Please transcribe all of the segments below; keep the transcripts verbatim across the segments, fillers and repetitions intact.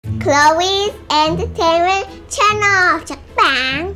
Chloe's Entertainment Channel. Chào các bạn.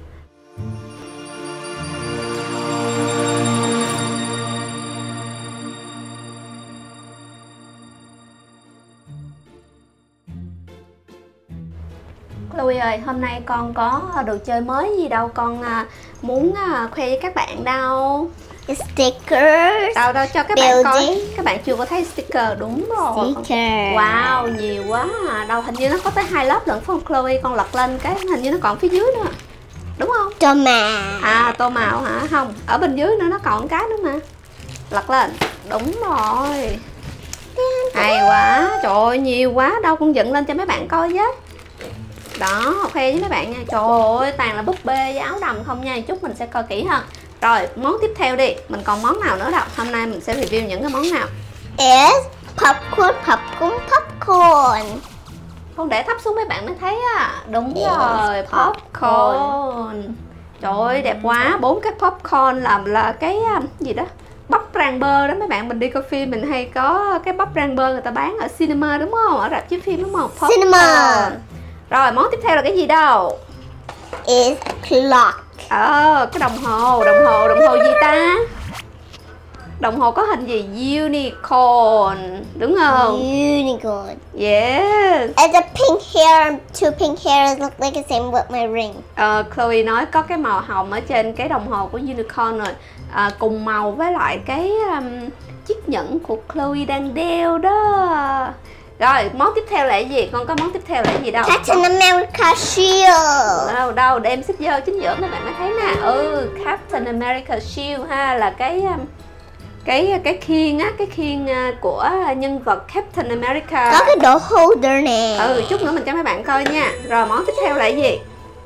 Chloe ơi, hôm nay con có đồ chơi mới gì đâu, con muốn khoe với các bạn đâu. Stickers. Đâu đâu cho các building. bạn coi. Các bạn chưa có thấy sticker, đúng rồi. Sticker. Wow, nhiều quá à. Đâu hình như nó có tới hai lớp lận phải không Chloe? Con lật lên cái hình như nó còn phía dưới nữa. Đúng không? Tô màu. À, tô màu hả? Không, ở bên dưới nữa nó còn cái nữa mà. Lật lên. Đúng rồi. Hay quá. Trời ơi, nhiều quá. Đâu con dựng lên cho mấy bạn coi với. Đó, khoe với mấy bạn nha. Trời ơi, toàn là búp bê với áo đầm không nha. Chút mình sẽ coi kỹ hơn. Rồi, món tiếp theo đi. Mình còn món nào nữa đâu. Hôm nay mình sẽ review những cái món nào. Is popcorn, popcorn, popcorn. Con để thấp xuống mấy bạn mới thấy á. Đúng Yes, rồi, popcorn. popcorn. Trời ơi, đẹp quá. Bốn cái popcorn làm là cái gì đó, bắp rang bơ đó mấy bạn. Mình đi coi phim mình hay có cái bắp rang bơ người ta bán ở cinema đúng không? Ở rạp chiếu phim đúng không? Popcorn. Cinema. Rồi, món tiếp theo là cái gì đâu? Is clock. Ờ, cái đồng hồ, đồng hồ, đồng hồ gì ta? Đồng hồ có hình gì? Unicorn, đúng không? Unicorn. Yes. It's a pink hair, two pink hairs look like the same with my ring. Ờ, Chloe nói có cái màu hồng ở trên cái đồng hồ của Unicorn rồi. À, cùng màu với lại cái um, chiếc nhẫn của Chloe đang đeo đó. Rồi, món tiếp theo là cái gì? Con có món tiếp theo là cái gì đâu? Captain America shield. Đâu, đâu, đem xích vô chính giữa mấy bạn mới thấy nè. Ừ, Captain America shield ha, là cái cái cái khiên á, cái khiên của nhân vật Captain America. Có cái đồ holder nè. Ừ, chút nữa mình cho mấy bạn coi nha. Rồi, món tiếp theo là cái gì?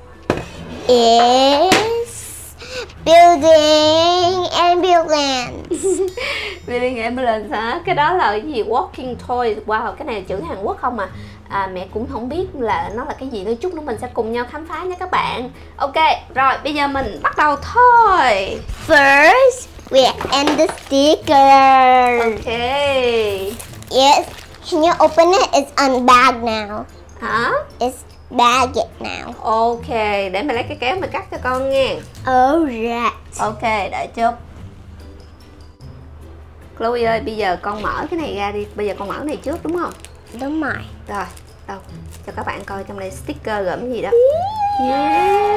Is building ambulance. Building ambulance hả? Cái đó là cái gì? Walking toy. Wow, cái này là chữ Hàn Quốc không à? À, mẹ cũng không biết là nó là cái gì nữa. Chút nữa mình sẽ cùng nhau khám phá nha các bạn. Ok, rồi bây giờ mình bắt đầu thôi. First, we end the sticker. Ok. Yes, can you open it? It's unbagged now. Hả? It's bag it now. Ok, để mình lấy cái kéo mình cắt cho con nha. Alright. Ok, đợi chút. Chloe ơi, bây giờ con mở cái này ra đi. Bây giờ con mở cái này trước đúng không? Đúng rồi. Rồi, đâu, cho các bạn coi trong đây sticker gồm gì đó. Yeah.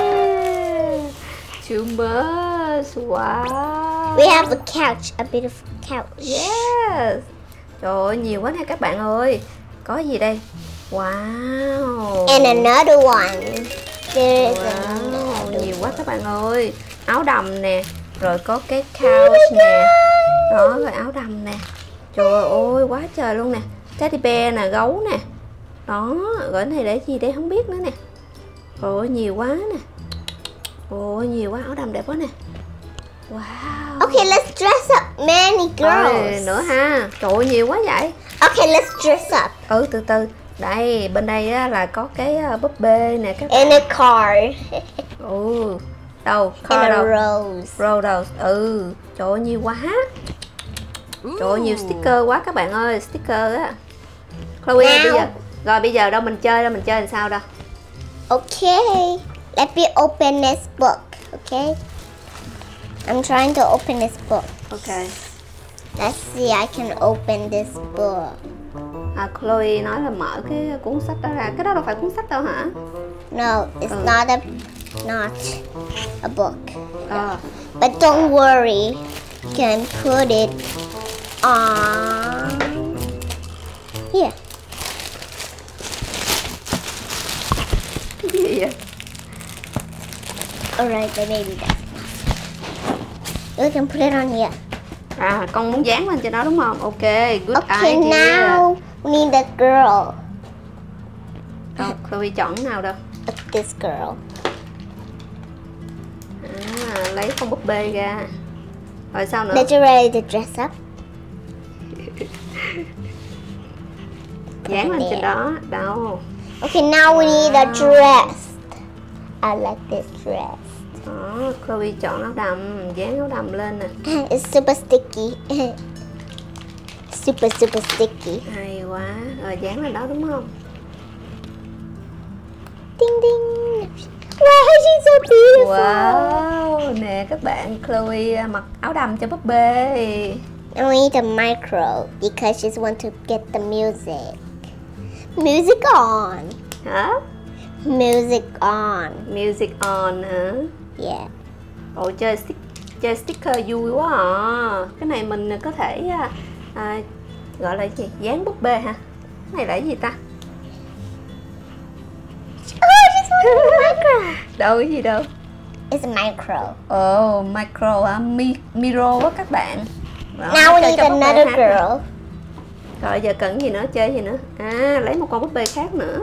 Too much. Wow. We have a couch, a beautiful couch. Yes. Trời ơi, nhiều quá nè các bạn ơi. Có gì đây? Wow. And another one. There is Wow, another nhiều quá các bạn ơi. Áo đầm nè, rồi có cái couch nè. Đó, rồi áo đầm nè. Trời ơi, quá trời luôn nè. Teddy bear nè, gấu nè. Đó, rồi này để gì đây không biết nữa nè. Ôi, nhiều quá nè. Ôi, nhiều quá, áo đầm đẹp quá nè. Wow. Okay, let's dress up many girls. Rồi, nữa ha. Trời ơi, nhiều quá vậy. Okay, let's dress up. Ừ, từ từ. Đây, bên đây á, là có cái búp bê nè các In bạn. a car. Ừ. Đâu, In car a đâu. rose. Rose đâu. Ừ. Trời ơi, nhiều quá. Trời ơi, nhiều sticker quá các bạn ơi. Sticker á. Chloe ơi, bây giờ. Rồi bây giờ đâu mình chơi đâu, mình chơi làm sao đâu. Okay, let me open this book. Okay, I'm trying to open this book. Ok. Let's see, I can open this book. À, Chloe nói là mở cái cuốn sách đó ra. Cái đó đâu phải cuốn sách đâu hả? No, it's not a not a book. Ờ. But don't worry, you can put it on here. Cái gì vậy? Alright, then maybe that's you can put it on here. À, con muốn dán lên trên đó đúng không? Ok, good Okay, idea. now we need a girl. Đâu, Chloe chọn cái nào đâu? This girl. À, lấy con búp bê ra. Rồi sao nữa? That you're ready to dress up? Dán lên trên đó. Đâu? Okay, now we need a dress. I like this dress. Đó, Chloe chọn áo đầm, dán áo đầm lên nè. It's super sticky. Super super sticky. Hay quá. Rồi dán lên đó đúng không? so beautiful. Wow, nè các bạn, Chloe mặc áo đầm cho búp bê. And we need a micro because she wants to get the music. Music on. Hả? Music on. Music on hả? Yeah. Ồ, chơi, stick, chơi sticker vui quá à. Cái này mình có thể à, gọi là gì? Dán búp bê hả? Cái này là cái gì ta? Oh, she's wanting a micro. Đâu, cái gì đâu? It's a micro. Ồ, oh, micro á, Mi, micro á các bạn. Đó, Now we chơi need cho búp bê another hát girl. nè. Rồi giờ cần gì nữa, chơi gì nữa? À, lấy một con búp bê khác nữa.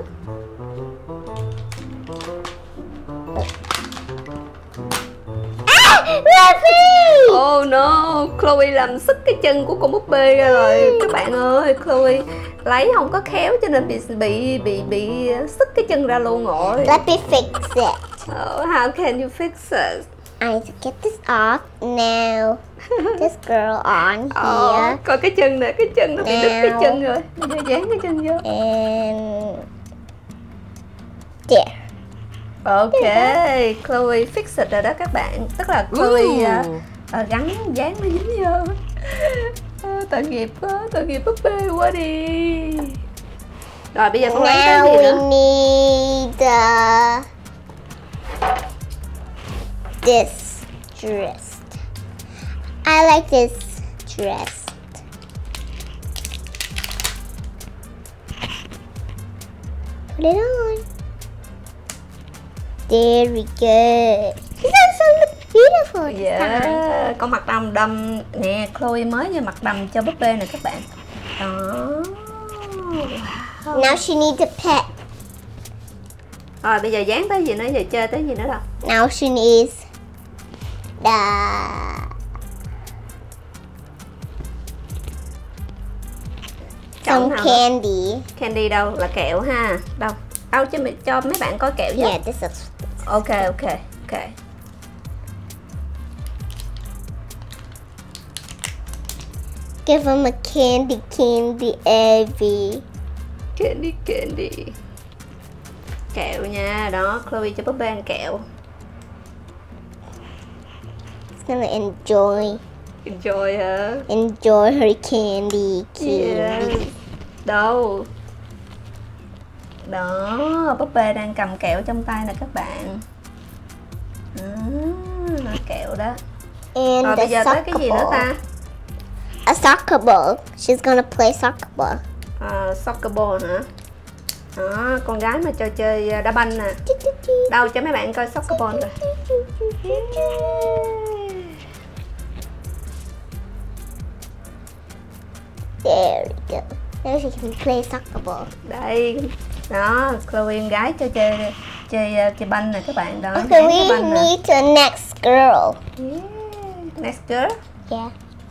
Oh no, Chloe làm sức cái chân của con búp bê ra rồi các bạn ơi. Chloe lấy không có khéo cho nên bị bị bị bị sức cái chân ra luôn rồi. Let me fix it. Oh, how can you fix it? I need to get this off now. This girl on Oh, here. coi cái chân nè, cái chân nó bị đứt cái Now. chân rồi. Bây giờ dán cái chân vô. And there. Ok, Chloe fix it rồi đó các bạn. Tức là Chloe uh, uh, gắn dán nó dính vô. uh, Tội nghiệp quá, tội nghiệp búp bê quá đi. Rồi bây giờ con lấy cái Now gì we nữa? need uh, this dress. I like this dress. Put it on. There we go. This is so beautiful. this time. Yeah, con mặc đầm đầm nè, Chloe mới vừa mặc đầm cho búp bê nè các bạn. Đó. Wow. Now she needs a pet. Rồi bây giờ dán tới gì nữa, giờ chơi tới gì nữa đâu. Now she needs the Chọn some nào nữa? candy. Candy đâu, là kẹo ha. Đâu, đâu cho, mi- cho mấy bạn coi kẹo với. Yeah, this is. Ok, ok, ok. Give him a candy, candy, Evie. Candy, candy. Kẹo nha, đó, Chloe cho búp bê ăn kẹo. He's gonna enjoy, Enjoy hả? enjoy her candy, candy. Yeah. Đâu? Đó, búp bê đang cầm kẹo trong tay nè các bạn. Đó, kẹo đó. And Rồi the bây giờ tới soccer cái gì nữa ball. ta? A soccer ball. She's gonna play soccer ball. À, soccer ball hả? Đó, con gái mà cho chơi đá banh nè. Đâu cho mấy bạn coi soccer ball rồi. There we go. Now she can play soccer ball. Đây. Đó, Chloe con gái cho chơi chơi chơi banh nè các bạn đó. Okay, dán cái we banh nè. need the next girl. Yeah. Next girl. Yeah.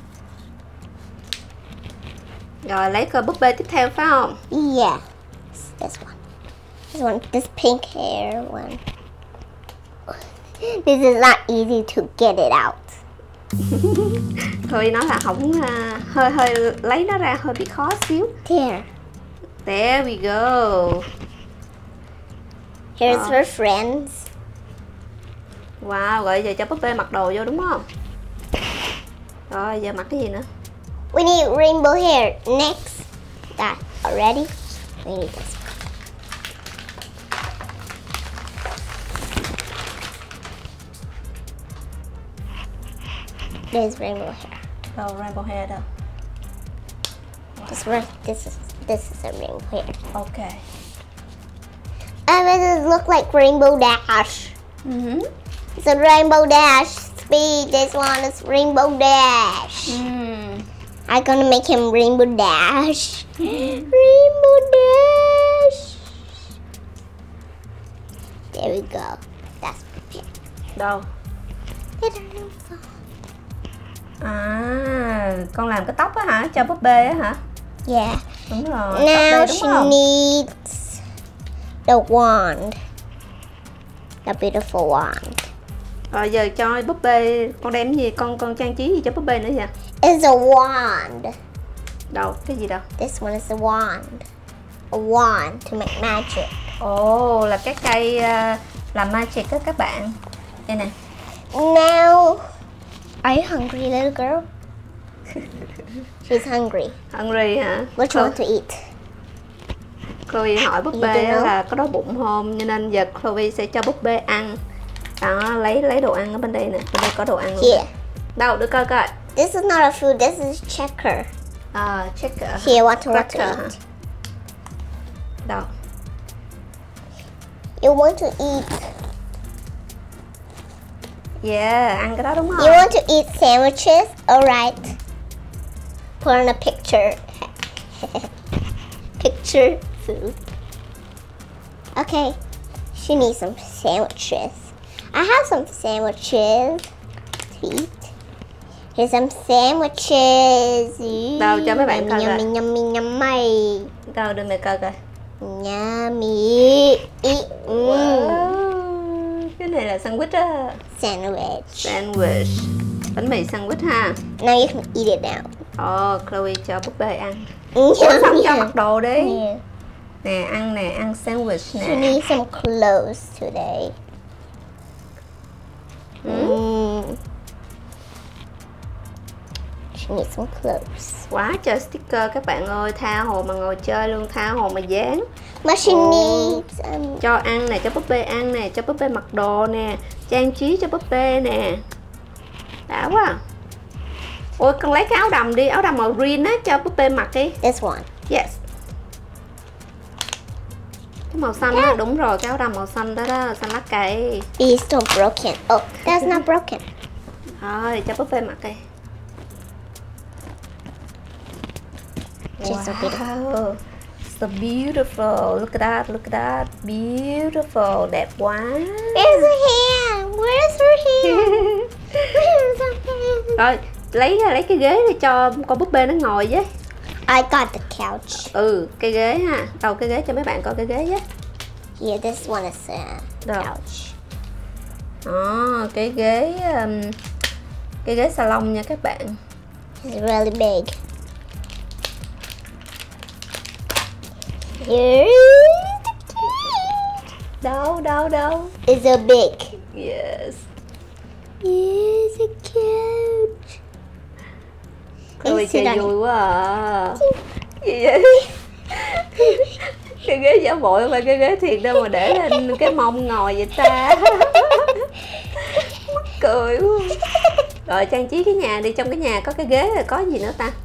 Rồi lấy coi búp bê tiếp theo phải không? Yeah. This one. This one. This pink hair one. This is not easy to get it out. Thôi nói là không uh, hơi hơi lấy nó ra hơi bị khó xíu. There. There we go. Here's Oh. her friends. Wow, rồi giờ cho búp bê mặc đồ vô đúng không? Rồi giờ mặc cái gì nữa? We need rainbow hair. Next. That already. We need this. There's rainbow hair. Đâu rainbow hair đâu. This one. This is this is a rainbow hair. Ok. And it look like Rainbow Dash. Uh-huh. It's a Rainbow Dash. Speed. This one is Rainbow Dash. Uhm. I'm gonna make him Rainbow Dash. Rainbow Dash. There we go. That's it. Đâu? À, con làm cái tóc á hả? Cho búp bê á hả? Yeah. Đúng rồi. tóc Now đây đúng she không? needs the wand. The beautiful wand. Rồi giờ cho búp bê, con đem gì? Con con trang trí gì cho búp bê nữa vậy? It's a wand. Đâu? Cái gì đâu? This one is a wand. a wand to make magic. Ồ, oh, là cái cây uh, làm magic đó các bạn. Đây nè. Now, are you hungry, little girl? She's hungry. Hungry hả? What you want to eat? Chloe hỏi búp bê là có đói bụng không, cho nên giờ Chloe sẽ cho búp bê ăn. Đó, lấy lấy đồ ăn ở bên đây nè, bên đây có đồ ăn luôn. Here. Đâu, đưa coi coi. This is not a food, this is checker. À, checker. Here, what to, what to eat? Hả? Đâu? You want to eat? Yeah, ăn cái đó đúng không? You want to eat sandwiches? Alright. Put on a picture. Picture food. Okay. She needs some sandwiches. I have some sandwiches to eat. Here's some sandwiches. Đâu, cho mấy bạn coi yummy, coi. yummy, yummy. Đâu, đưa mẹ coi coi. Yummy. Eat. Mm. Wow. Cái này là sandwich á. Sandwich. Sandwich. Bánh mì sandwich ha. Now you can eat it now. Ồ, oh, Chloe cho búp bê ăn. Ủa xong cho mặc đồ đi. Yeah. Nè, ăn nè, ăn sandwich She nè. needs some clothes today. Mm. Mm. She needs some clothes. Quá trời sticker các bạn ơi. Tha hồ mà ngồi chơi luôn, tha hồ mà dán. But she Ồ. needs um, Cho ăn nè, cho búp bê ăn nè, cho búp bê mặc đồ nè, trang trí cho búp bê nè. Đã quá à. Ôi, con lấy cái áo đầm đi, áo đầm màu green á, cho búp bê mặc đi. this one. Yes. Cái màu xanh á, đúng rồi, cái áo đầm màu xanh đó đó, xanh lá cây. These don't broken. Oh, that's not broken. Rồi, cho búp bê mặc đi. She's so beautiful. Wow, so beautiful. Look at that, look at that. Beautiful, đẹp quá. Where's her hair? Where's her hair? Where's her hair? Rồi, lấy lấy cái ghế để cho con búp bê nó ngồi với. I got the couch. Ừ, cái ghế ha. Đầu cái ghế cho mấy bạn coi cái ghế với. Yeah, this one is a Rồi. couch. Đó, cái ghế um, cái ghế salon nha các bạn. It's really big. Here's the cage. Đâu, đâu, đâu. It's a big. Yes. Here's a couch. Chloe Em xin chơi lỗi. vui quá à. Gì vậy? Cái ghế giả bộ mà cái ghế thiệt đâu mà để lên cái mông ngồi vậy ta. Mắc cười quá. Rồi trang trí cái nhà đi, trong cái nhà có cái ghế rồi có gì nữa ta?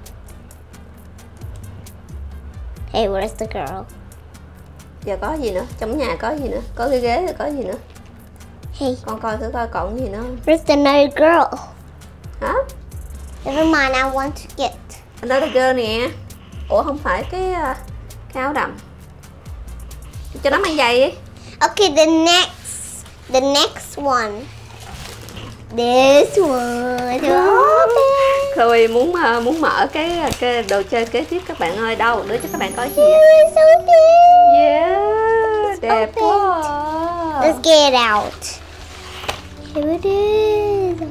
Hey, where's the girl? Giờ có gì nữa? Trong nhà có gì nữa? Có cái ghế rồi có gì nữa? Hey, Con coi thử coi còn gì nữa không? where's the another girl? Hả? Never mind, I want to get. Another girl nè. Ủa không phải cái uh, cái áo đầm. Cho nó mang giày đi. Okay, the next, the next one. This one. Open. Chloe muốn uh, muốn mở cái cái đồ chơi kế tiếp các bạn ơi. Đâu, đưa cho các bạn coi gì vậy? Oh, it's open. Yeah, đẹp open. quá. Let's get it out. Here it is.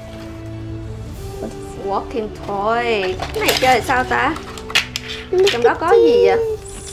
Walking toy. Cái này chơi sao ta? Trong đó có gì vậy?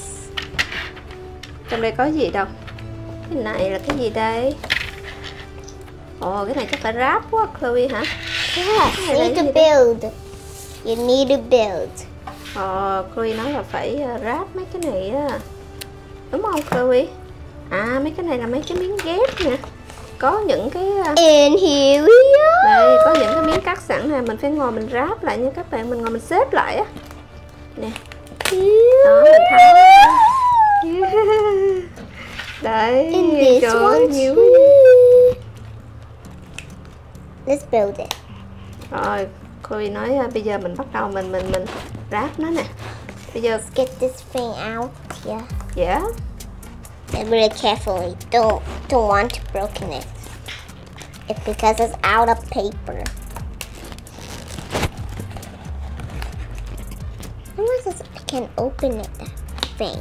Trong đây có gì đâu? Cái này là cái gì đây? Ồ, cái này chắc phải ráp quá Chloe hả? Yes, Cái you này là need to gì đây? build. You need to build. Ờ, Chloe nói là phải ráp mấy cái này á. Đúng không Chloe? À, mấy cái này là mấy cái miếng ghép nè. Có những cái... And here we are. Đây, có những cái miếng cắt sẵn nè. Mình phải ngồi mình ráp lại nha các bạn. Mình ngồi mình xếp lại á. Nè. Đó, mình tháo. Yeah. Đấy, And this trời one ơi, nhiều. too. Let's build it. Rồi, Chloe nói uh, bây giờ mình bắt đầu mình mình mình ráp nó nè. Bây giờ Get this thing out. Yeah. yeah. And really carefully. Don't don't want to broken it. It's because it's out of paper. Unless it's, I can open it. That thing.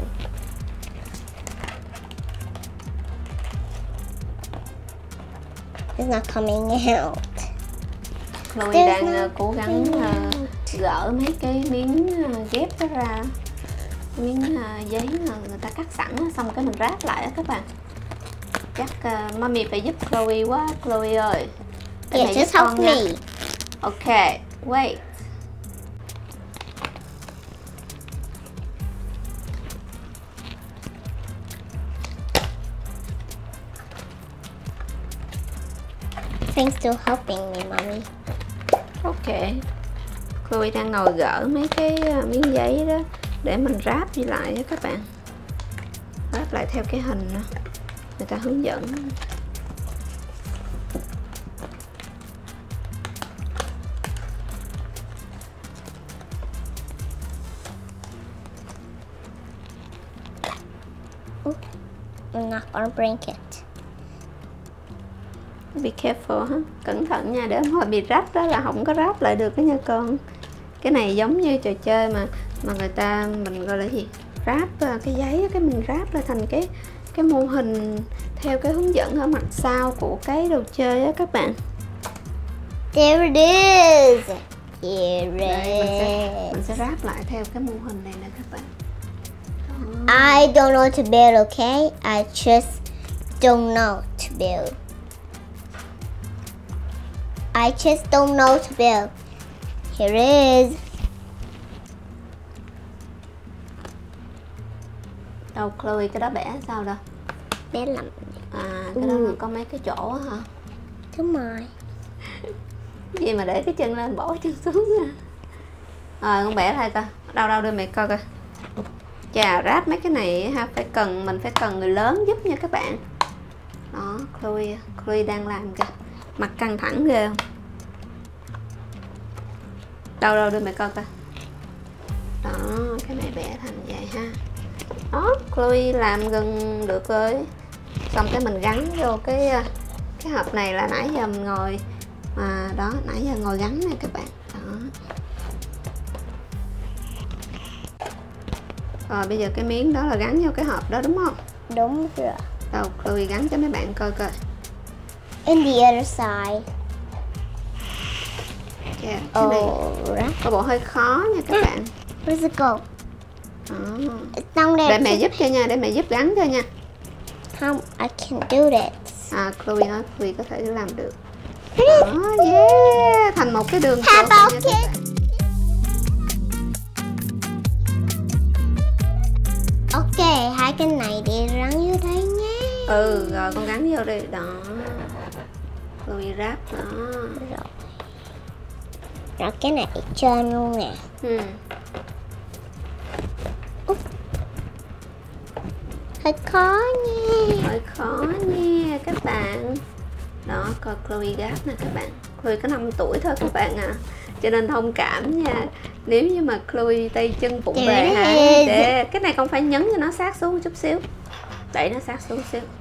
It's not coming out. Chloe There's đang no uh, cố gắng uh, gỡ mấy cái miếng uh, ghép đó ra. miếng uh, giấy mà người ta cắt sẵn xong cái mình ráp lại á các bạn. Chắc uh, Mommy phải giúp Chloe quá, Chloe ơi. Để Yeah, just help me. Nha. Ok, wait. Thanks to helping me, Mommy. Ok. Chloe đang ngồi gỡ mấy cái miếng giấy đó để mình ráp đi lại á các bạn. Ráp lại theo cái hình người ta hướng dẫn. I'm not gonna break it. Be careful ha, cẩn thận nha, để hồi bị rách đó là không có ráp lại được đó nha con. Cái này giống như trò chơi mà mà người ta mình gọi là gì, ráp cái giấy cái mình ráp lại thành cái cái mô hình theo cái hướng dẫn ở mặt sau của cái đồ chơi á các bạn. There it is. Here it Đây, mình sẽ, mình sẽ ráp lại theo cái mô hình này nè các bạn. I don't know to build, okay? I just don't know to build. I just don't know to build. Here it is. Đâu Chloe, cái đó bẻ sao đâu? Bẻ lắm. À, cái đó là có mấy cái chỗ hả? Đúng rồi. Gì mà để cái chân lên bỏ chân xuống nha. Rồi con bẻ lại coi. Đâu đâu đưa mẹ coi coi. Chà, ráp mấy cái này ha, phải cần mình phải cần người lớn giúp nha các bạn. Đó, Chloe, Chloe đang làm kìa. Mặt căng thẳng ghê không? Đâu đâu đưa mẹ coi coi. Đó, cái này bẻ thành vậy ha. Đó, Chloe làm gần được rồi. Xong cái mình gắn vô cái cái hộp này là nãy giờ mình ngồi mà đó, nãy giờ ngồi gắn nè các bạn. Đó. Rồi bây giờ cái miếng đó là gắn vô cái hộp đó đúng không? Đúng rồi. Đâu, Chloe gắn cho mấy bạn coi coi. In the other side. Yeah, cái này có bộ hơi khó nha các bạn. Where's it go? Đó. It's down there. Để mẹ giúp cho nha, để mẹ giúp gắn cho nha. How I can do that? À, Chloe nói Chloe có thể làm được. Đó, yeah, thành một cái đường How about nha, it? Ok, hai cái này đi gắn vô đây nhé. Ừ, rồi con gắn vô đi. Đó. Chloe ráp đó. Rồi. Rồi cái này trơn luôn nè. Ừ. Hơi khó nha. Hơi khó nha các bạn. Đó, coi Chloe gáp nè các bạn. Chloe có năm tuổi thôi các bạn à, cho nên thông cảm nha nếu như mà Chloe tay chân vụng về hả. Để cái này con phải nhấn cho nó sát xuống một chút xíu, đẩy nó sát xuống xíu.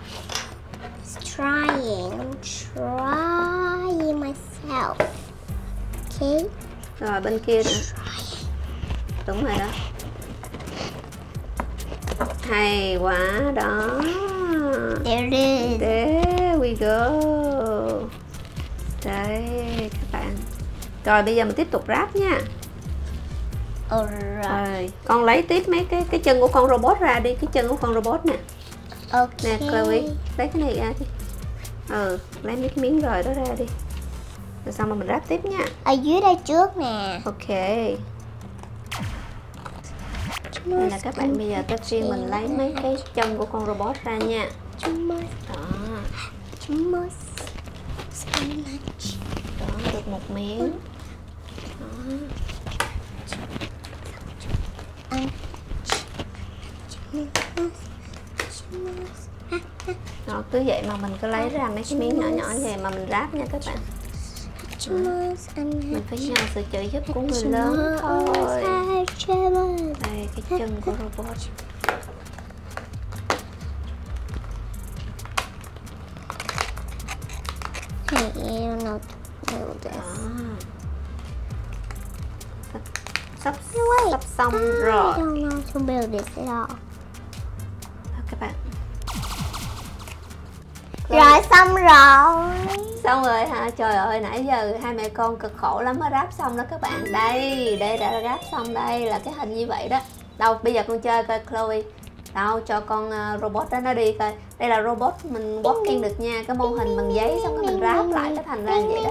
Trying, I'm trying myself. Okay. Rồi bên kia nữa. Đúng rồi đó. Hay quá đó. There it is. There we go. Đây các bạn. Rồi bây giờ mình tiếp tục ráp nha. Alright. Rồi, con lấy tiếp mấy cái cái chân của con robot ra đi, cái chân của con robot nè. Ok. Nè Chloe, lấy cái này ra đi. Ừ, lấy mấy cái miếng rồi đó ra đi. Rồi xong rồi mình ráp tiếp nha. Ở dưới đây trước nè. Ok. Nên là các bạn bây giờ tất riêng mình lấy mấy cái chân của con robot ra nha. Đó. Đó, được một miếng. Đó. Đó, cứ vậy mà mình cứ lấy ra mấy cái miếng nhỏ nhỏ vậy mà mình ráp nha các bạn. Mình phải nhờ sự trợ giúp của người lớn thôi. Đây, cái chân của robot. Hey, I don't know to build this. Sắp, sắp xong rồi. I don't know to build this at all. Đó, các bạn. Rồi xong rồi. Xong rồi hả? Trời ơi, nãy giờ hai mẹ con cực khổ lắm mới ráp xong đó các bạn. Đây, đây đã ráp xong đây là cái hình như vậy đó. Đâu bây giờ con chơi coi Chloe. Đâu cho con uh, robot đó nó đi coi. Đây là robot mình walking được nha. Cái mô hình bằng giấy xong rồi mình ráp lại cái thành ra như vậy đó.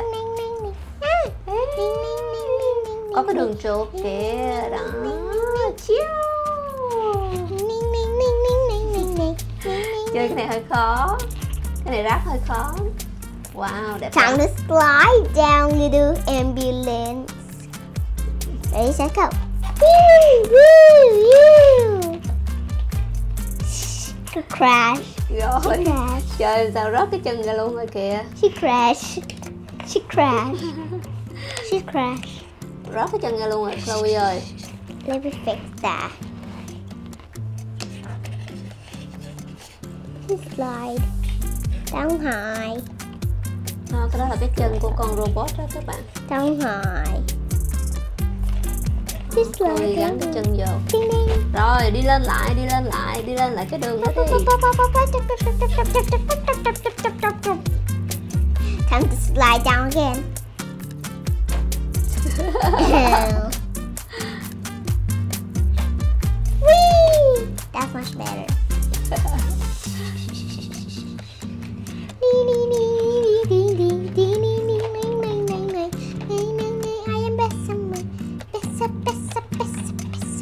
Có cái đường chuột kìa đó. Chơi cái này hơi khó. Cái này ráp hơi khó. Wow, đẹp. Time to slide down, little ambulance. Ready, set, go. Woo, woo, woo. She crashed. Rồi. She crashed. Trời sao rớt cái chân ra luôn rồi kìa. She crashed. She crashed. She crashed. Rớt cái chân ra luôn rồi Chloe ơi. Let me fix that. She slide down high. À, cái đó là cái chân của con robot đó các bạn. Down high. Ờ, Chloe gắn cái chân vô. Ding ding. Rồi đi lên lại, đi lên lại, đi lên lại cái đường đó đi. Time to slide down again. Whee! That's much better. I am best somewhere. Best, best, best, best.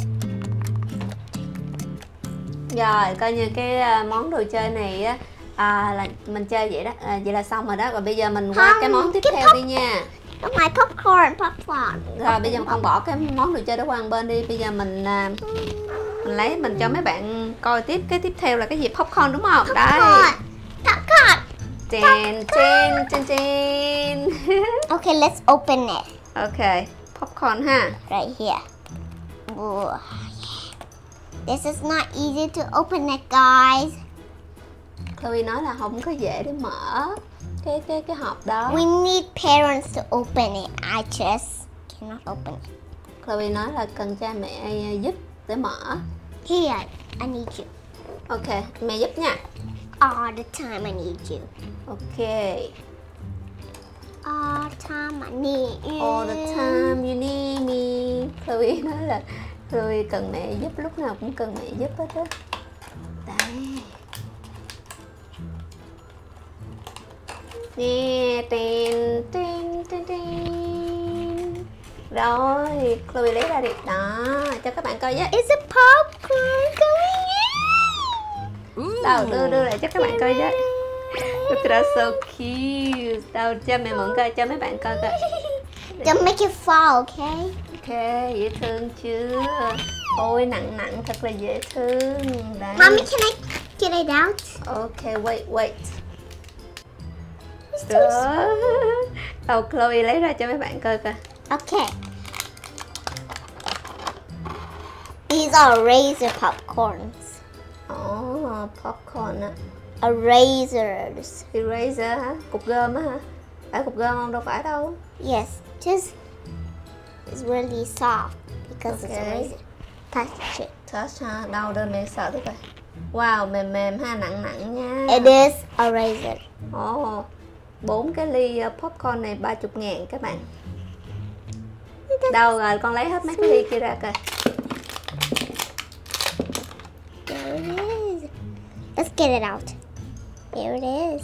Rồi coi như cái món đồ chơi này á à, là mình chơi vậy đó à, vậy là xong rồi đó. Rồi bây giờ mình qua Không, cái món tiếp cái theo pop- đi nha. My popcorn, popcorn. Rồi bây giờ con bỏ cái món đồ chơi đó qua một bên đi. Bây giờ mình à, mình lấy mình cho mấy bạn coi tiếp. Cái tiếp theo là cái gì? Popcorn đúng không? Đây. Popcorn. Popcorn. Ten, ten, ten, ten. Okay, let's open it. Ok, popcorn ha. Right here. Ooh, yeah. This is not easy to open it, guys. Chloe nói là không có dễ để mở cái cái cái hộp đó. We need parents to open it. I just cannot open it. Chloe nói là cần cha mẹ giúp để mở. Here, I need you. Ok, mẹ giúp nha. All the time I need you. Ok. All the time I need you. All the time you need me. Chloe nói là Chloe cần mẹ giúp, lúc nào cũng cần mẹ giúp hết á. Đây. Nè, ten, ten, ten, ten. Rồi, Chloe lấy ra đi. Đó, cho các bạn coi với. Is a popcorn going in? Đâu, đưa đưa lại cho các bạn coi với. Look at that, so cute. Đâu, cho mẹ mượn coi, cho mấy bạn coi coi. Don't make it fall, okay? Ok, dễ thương chưa? Ôi, nặng nặng, thật là dễ thương. Đấy. Mommy, can I get it out? Ok, wait, wait. It's so Đó. Đâu, Chloe lấy ra cho mấy bạn coi coi. Okay. These are razor popcorns. Ồ, popcorn á. Erasers. Eraser hả? Cục gôm á hả? Phải cục gôm không? Đâu phải đâu. Yes, just it's really soft because it's a Okay. razor. Touch it. Touch ha? Đâu, đưa mẹ sợ thử coi. Wow, mềm mềm ha, nặng nặng nha. It is a razor. Ồ, bốn cái ly popcorn này ba mươi ngàn các bạn. Đâu rồi, con lấy hết mấy cái ly kia ra coi. There it is. Let's get it out. Here it is.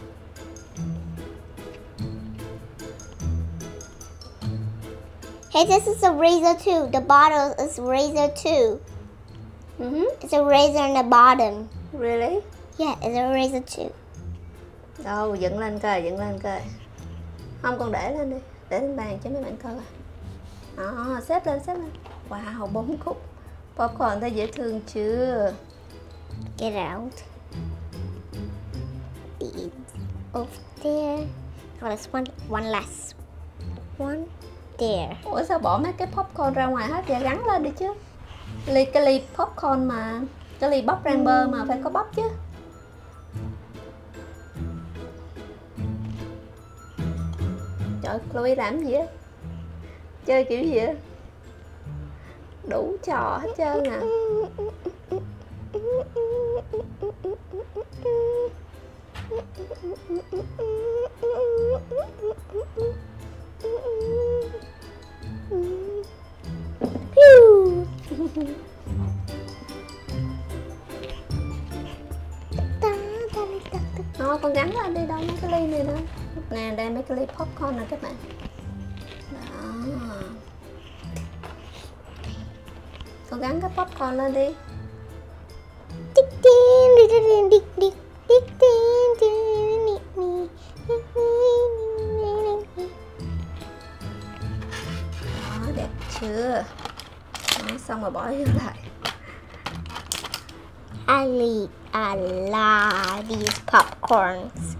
Hey, this is a razor too. The bottle is razor too. Uh-huh. It's a razor in the bottom. Really? Yeah, it's a razor too. Đâu, dựng lên coi, dựng lên coi. Không, con để lên đi. Để lên bàn cho mấy bạn coi coi. Đó, xếp lên, xếp lên. Wow, bốn cục popcorn thấy dễ thương chưa? Get it out. Beads over there. Oh, there's one, one last one there. Ủa sao bỏ mấy cái popcorn ra ngoài hết vậy? Gắn lên đi chứ. Ly cái ly popcorn mà, cái ly bắp rang bơ mà phải có bắp chứ. Trời, Chloe làm gì á? Chơi kiểu gì á? Đủ trò hết trơn à. Pew. Thôi con gắn lên đi, đâu mấy cái ly này đâu. Nè, đây mấy cái ly popcorn nè các bạn. Đó. Con gắn cái popcorn lên đi. Đó, đẹp chưa? Đó, xong rồi bỏ vô lại. I eat a lot these popcorns.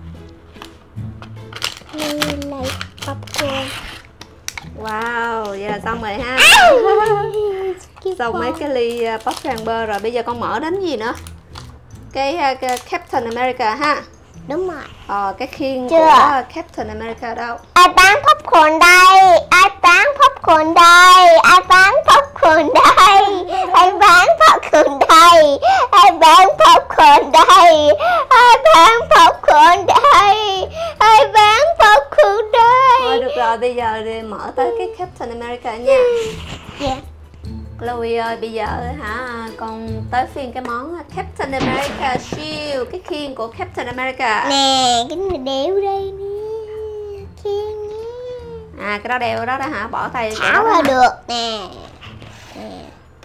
I like popcorn. Wow, vậy là xong rồi ha. Xong mấy cái ly popcorn bơ rồi, bây giờ con mở đến gì nữa? Cái, cái Captain America ha. Đúng rồi. Ờ, cái khiên Chưa. của Captain America đâu? Ai bán popcorn đây? Ai bán popcorn đây? Ai bán popcorn đây? Ai bán popcorn đây? Ai bán popcorn đây? Ai bán popcorn đây? Ai bán popcorn đây? Thôi được rồi, bây giờ đi mở tới cái Captain America nha. Yeah. Chloe ơi, bây giờ hả, con tới phiên cái món Captain America Shield, cái khiên của Captain America. Nè, cái này đeo đây nè. Khiên nè. À, cái đó đeo đó đó hả, bỏ tay vô Tháo đó ra hả? được nè. Nè.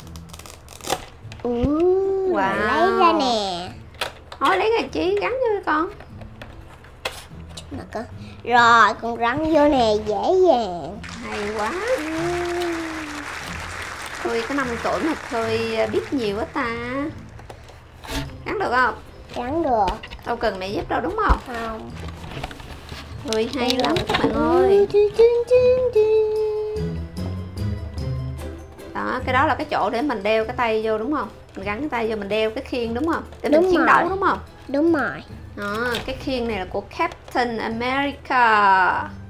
Uh, Wow. lấy ra nè. Thôi lấy cái chí gắn vô đi con. Mà con. Rồi, con rắn vô nè, dễ dàng. Hay quá. Chloe có năm tuổi mà Chloe biết nhiều quá ta. Gắn được không? Gắn được. Đâu cần mẹ giúp đâu đúng không? Không. Chloe hay lắm các bạn ơi. Đó, cái đó là cái chỗ để mình đeo cái tay vô đúng không? Mình gắn cái tay vô mình đeo cái khiên đúng không? Để mình Đúng chiến rồi. đấu đúng không? Đúng rồi. Đó, cái khiên này là của Captain America.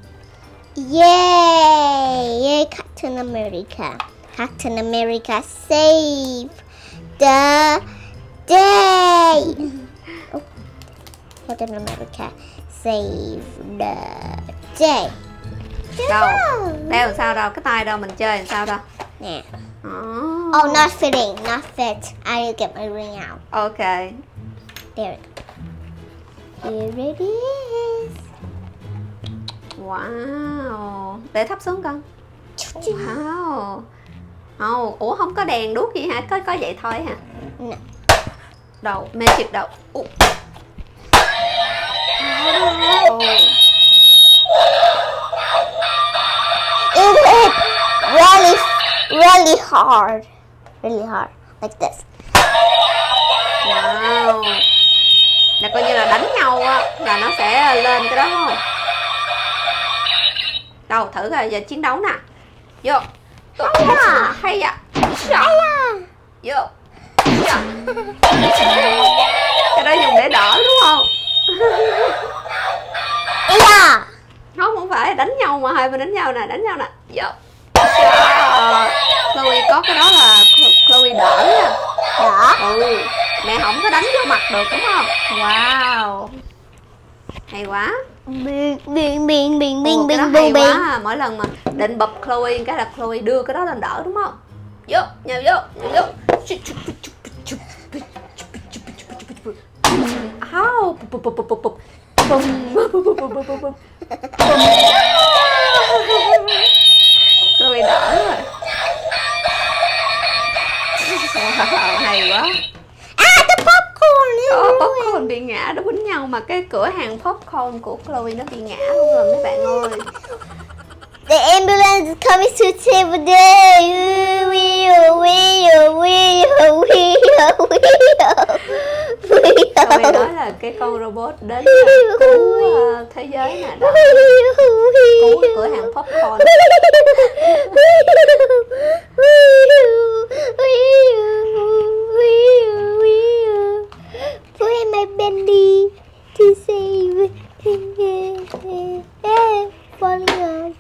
Yay! Yay, Captain America. Captain America save the day. Oh, Captain America save the day. Đâu? Đeo làm sao đâu? Cái tay đâu? Mình chơi làm sao đâu? Nè. Oh, Oh, not fitting, not fit. I need to get my ring out. ok. There it goes. Here it is. Wow. Để thấp xuống con. Wow. Oh, ủa không có đèn đuốc gì hả? Có có vậy thôi hả? No. Đầu, magic đầu. Uh. Oh. It hit really, really hard. Really hard. Like this. Wow. Là coi như là đánh nhau á, là nó sẽ lên cái đó đúng không? Đâu, thử rồi, giờ chiến đấu nè. Vô. À. Hay à. Vô. Cái đó dùng để đỡ đúng không? Yeah. Không, không phải đánh nhau mà hai bên đánh nhau nè, đánh nhau nè. Vô. Ờ, Chloe có cái đó là Chloe đỡ nha. Đó. Ừ, mẹ không có đánh vô mặt được đúng không? Wow. Hay quá. Bing bing bing bing Ồ, bing cái đó bing hay bing bing. quá à. Mỗi lần mà định bập Chloe cái là Chloe đưa cái đó lên đỡ đúng không? Vô, nhào vô, nhào vô. Au, bụp bụp bụp bụp bụp. Bum, bụp bụp bụp bụp bụp bụp. Chloe đỡ rồi. Wow, hay quá. Ah, the popcorn. Có popcorn bị ngã, nó quýnh nhau mà cái cửa hàng popcorn của Chloe nó bị ngã luôn rồi mấy bạn ơi. The ambulance is coming to save the day. Wheel, wheel, wheel, wheel, wheel. Chloe nói là cái con robot đến cứu uh, thế giới nè đó. Cứu cửa hàng popcorn. Where my bendy to save? Falling off.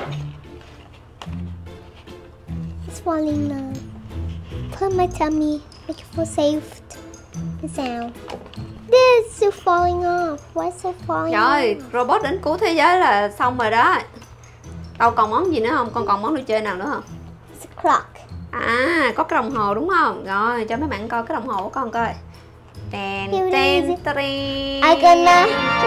It's falling off. Put my tummy, make it feel safe. The sound. This is falling off. Why is it falling Rồi, off? robot đến cứu thế giới là xong rồi đó. Đâu còn món gì nữa không? Con còn món đồ chơi nào nữa không? It's a clock. À, có cái đồng hồ đúng không? Rồi, cho mấy bạn coi cái đồng hồ của con coi. Ten, ten, ten. I gonna,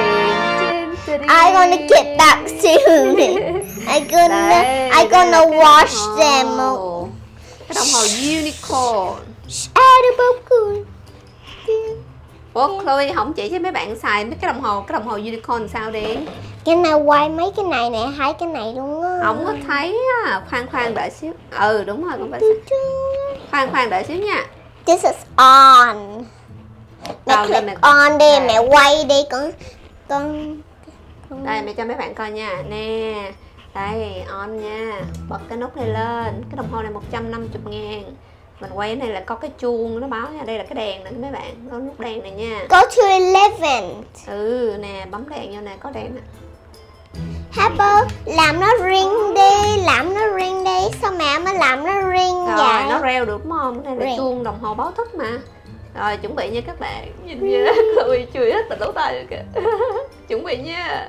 I gonna get back soon. I gonna, Đây, I gonna wash them. Cái đồng hồ unicorn. Add a popcorn. Ủa, Chloe không chỉ cho mấy bạn xài mấy cái đồng hồ, cái đồng hồ unicorn sao đi? Cái này quay mấy cái này nè, hai cái này luôn á. Không có thấy á, khoan khoan đợi xíu. Ừ đúng rồi, con phải xài. Khoan khoan đợi xíu nha. This is on. Mẹ Rồi, click mẹ- on đi, Đây. mẹ quay đi con. Con. con- Đây mẹ cho mấy bạn coi nha. Nè. Đây, on nha. Bật cái nút này lên. Cái đồng hồ này một trăm năm mươi ngàn. Mình quay cái này là có cái chuông nó báo nha. Đây là cái đèn nè mấy bạn. Có nút đèn này nha. Go to eleven. Ừ nè, bấm đèn vô nè, có đèn nè. Apple, làm nó ring đi, làm nó ring đi. Sao mẹ mới làm nó ring Rồi, vậy? nó reo được đúng không? Cái này là Reng. chuông đồng hồ báo thức mà. Rồi, chuẩn bị nha các bạn. Nhìn nha, Chloe chui hết tận lỗ tai rồi kìa. Chuẩn bị nha.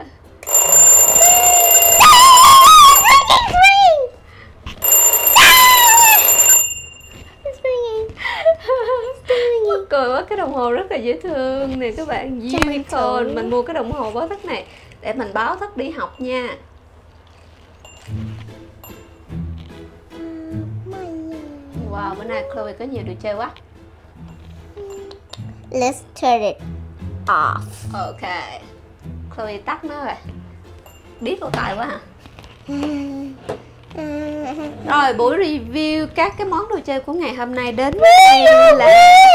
Mắc cười quá, cái đồng hồ rất là dễ thương nè các bạn. Cho mình Unicorn, thử. mình mua cái đồng hồ báo thức này để mình báo thức đi học nha. Wow, bữa nay Chloe có nhiều đồ chơi quá. Let's turn it off. Ok, Chloe tắt nó rồi. Điếc lỗ tai quá hả? Rồi, buổi review các cái món đồ chơi của ngày hôm nay đến đây là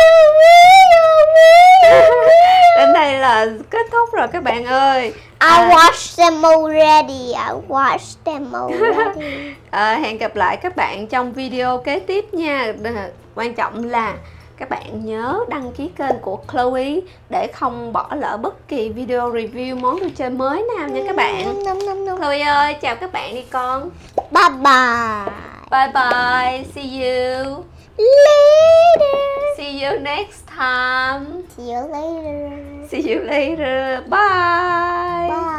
đến đây là kết thúc rồi các bạn ơi. I À, watched them already. I watched them already. à, hẹn gặp lại các bạn trong video kế tiếp nha. Đ- Quan trọng là các bạn nhớ đăng ký kênh của Chloe để không bỏ lỡ bất kỳ video review món đồ chơi mới nào nha các bạn. Nom, nom, nom. Chloe ơi, chào các bạn đi con. Bye bye. Bye bye, see you. Later. See you next time. See you later. See you later. Bye. Bye.